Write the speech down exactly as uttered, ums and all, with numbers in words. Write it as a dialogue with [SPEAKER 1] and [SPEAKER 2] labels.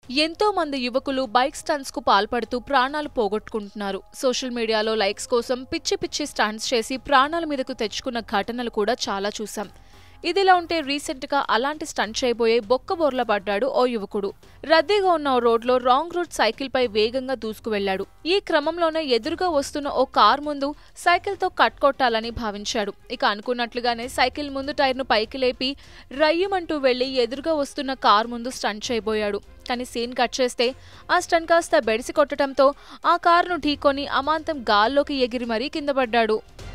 [SPEAKER 1] ఎంతో మంది యువకులు బైక్ స్టంట్స్ కు పాల్పడుతూ ప్రాణాలు పోగొట్టుకుంటున్నారు. సోషల్ మీడియాలో లైక్స్ కోసం పిచ్చి పిచ్చి స్టంట్స్ చేసి ప్రాణాల మీదకు తెచ్చుకున్న ఘటనలు కూడా చాలా చూసాం. ఇదిలా ఉంటే రీసెంట్ గా అలాంటి స్టంట్ చేయబోయే బొక్కబోర్ల పడ్డాడు ఓ యువకుడు. రద్దీగా ఉన్న ఓ రోడ్లో రాంగ్ రూట్ సైకిల్ పై వేగంగా దూసుకు వెళ్లాడు. ఈ క్రమంలోనే ఎదురుగా వస్తున్న ఓ కార్ ముందు సైకిల్ తో కట్ కొట్టాలని భావించాడు. ఇక అనుకున్నట్లుగానే సైకిల్ ముందు టైర్ ను పైకి లేపి రయ్యమంటూ వెళ్లి ఎదురుగా వస్తున్న కార్ ముందు స్టంట్ చేయబోయాడు. కానీ సీన్ కట్ చేస్తే ఆ స్టంట్ కాస్త బెడిసి కొట్టడంతో ఆ కారును ఢీకొని అమాంతం గాల్లోకి ఎగిరి మరీ కింద పడ్డాడు.